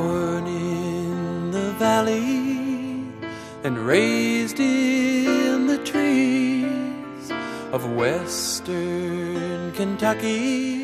Born in the valley and raised in the trees of western Kentucky,